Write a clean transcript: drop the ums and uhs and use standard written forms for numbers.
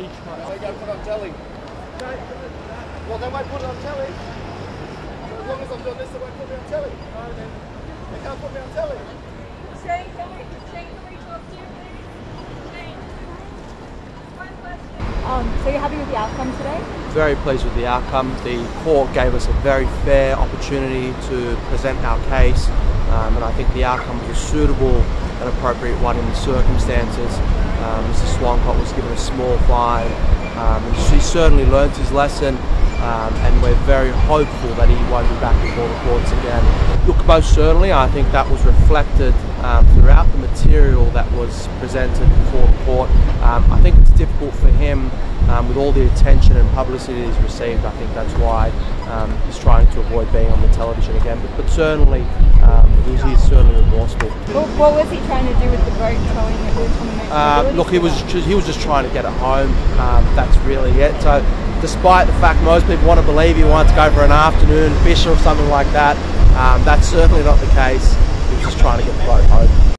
They got to put on telly. Well, they won't put it on telly. As long as I'm doing this, they won't put me on telly. They can't put me on telly. Shane, can we talk to you, please? Shane, one question. So you're happy with the outcome today? Very pleased with the outcome. The court gave us a very fair opportunity to present our case, and I think the outcome was a suitable and appropriate one in the circumstances. Mr. Swancott was given a small fine. He certainly learnt his lesson, and we're very hopeful that he won't be back before the courts again. Look, most certainly, I think that was reflected throughout the material that was presented before the court. I think it's difficult for him, with all the attention and publicity he's received. I think that's why he's trying to avoid being on the television again. But certainly, he's certainly remorseful. What was he trying to do with the vote, throwing it? Look, he was just trying to get it home. That's really it. So, despite the fact most people want to believe he wanted to go for an afternoon fish or something like that, that's certainly not the case. He was just trying to get the vote home.